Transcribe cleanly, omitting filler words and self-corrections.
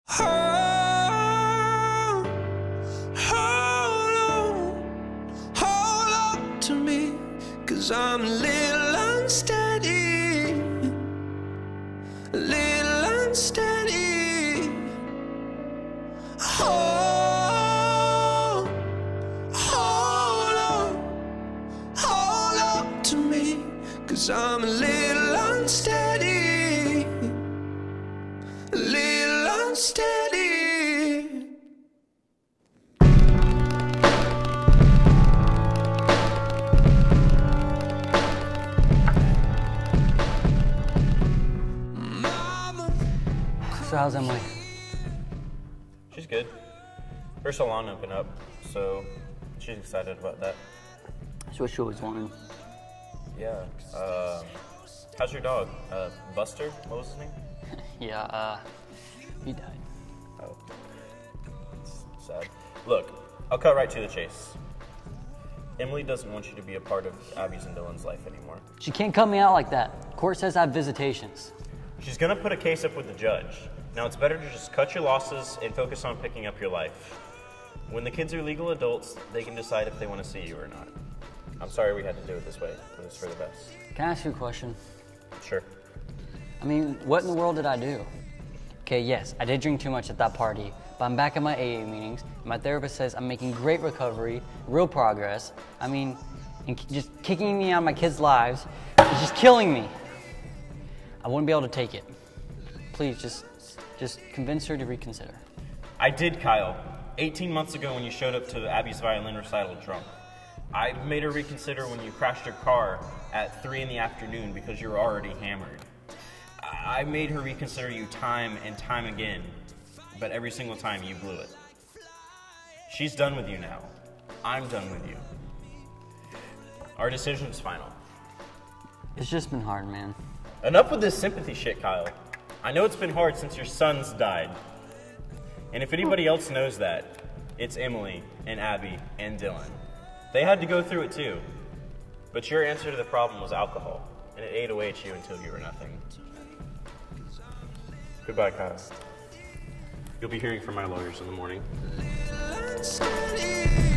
Hold on to me, 'cause I'm a little unsteady, a little unsteady. Hold on to me, 'cause I'm a little unsteady, a little unsteady. So how's Emily? She's good. Her salon opened up, so she's excited about that. That's what she always wanted. Yeah. How's your dog? Buster? What was his name? Yeah, he died. Oh. It's sad. Look, I'll cut right to the chase. Emily doesn't want you to be a part of Abby's and Dylan's life anymore. She can't cut me out like that. Court says I have visitations. She's gonna put a case up with the judge. Now it's better to just cut your losses and focus on picking up your life. When the kids are legal adults, they can decide if they want to see you or not. I'm sorry we had to do it this way, but it's for the best. Can I ask you a question? Sure. I mean, what in the world did I do? Okay, yes, I did drink too much at that party, but I'm back at my AA meetings. My therapist says I'm making great recovery, real progress. I mean, and just kicking me out of my kids' lives is just killing me. I wouldn't be able to take it. Please, just convince her to reconsider. I did, Kyle. 18 months ago when you showed up to Abby's violin recital drunk. I made her reconsider when you crashed her car at 3 in the afternoon because you were already hammered. I made her reconsider you time and time again, but every single time you blew it. She's done with you now. I'm done with you. Our decision's final. It's just been hard, man. Enough with this sympathy shit, Kyle. I know it's been hard since your sons died. And if anybody else knows that, it's Emily and Abby and Dylan. They had to go through it too. But your answer to the problem was alcohol, and it ate away at you until you were nothing. Goodbye, Kyle. You'll be hearing from my lawyers in the morning.